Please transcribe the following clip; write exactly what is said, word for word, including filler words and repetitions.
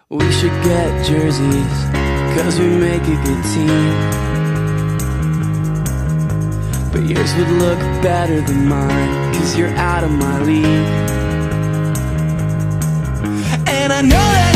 We should get jerseys, cause we make a good team. But yours would look better than mine, cause you're out of my league. And I know that